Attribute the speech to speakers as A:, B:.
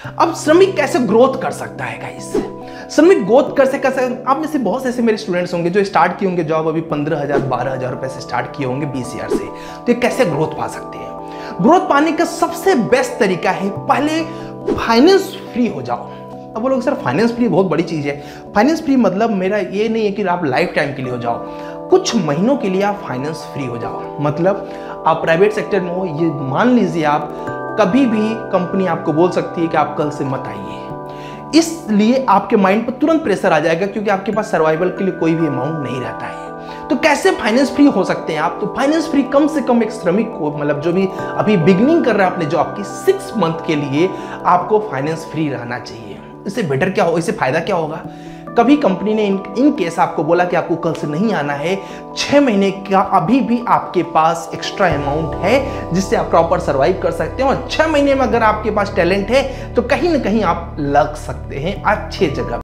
A: अब श्रमिक कैसे ग्रोथ कर सकता है गाइस? श्रमिक ग्रोथ कर सकते, आप में से बहुत से ऐसे मेरे स्टूडेंट्स होंगे जो स्टार्ट किए होंगे जॉब अभी 15,000 12,000 रुपए से स्टार्ट किए होंगे 20 ईयर से। तो ये कैसे ग्रोथ पा सकते हैं? ग्रोथ पाने का सबसे बेस्ट तरीका है, पहले फाइनेंस फ्री हो जाओ। अब बोलोगे सर फाइनेंस फ्री बहुत बड़ी चीज है। फाइनेंस फ्री मतलब मेरा ये नहीं है कि आप लाइफ टाइम के लिए हो जाओ, कुछ महीनों के लिए आप फाइनेंस फ्री हो जाओ। मतलब आप प्राइवेट सेक्टर में हो, ये मान लीजिए आप कभी भी कंपनी आपको बोल सकती है कि आप कल से मत आइए, इसलिए आपके माइंड पर तुरंत प्रेशर आ जाएगा क्योंकि आपके पास सर्वाइवल के लिए कोई भी अमाउंट नहीं रहता है। तो कैसे फाइनेंस फ्री हो सकते हैं आप? तो फाइनेंस फ्री कम से कम एक श्रमिक को, मतलब जो भी अभी बिगनिंग कर रहा है अपने जॉब की, 6 मंथ के लिए आपको फाइनेंस फ्री रहना चाहिए। इससे बेटर क्या हो, इससे फायदा क्या होगा? कभी कंपनी ने इन केस आपको बोला कि आपको कल से नहीं आना है, 6 महीने का अभी भी आपके पास एक्स्ट्रा अमाउंट है जिससे आप प्रॉपर सर्वाइव कर सकते हैं। और 6 महीने में अगर आपके पास टैलेंट है तो कहीं ना कहीं आप लग सकते हैं अच्छे जगह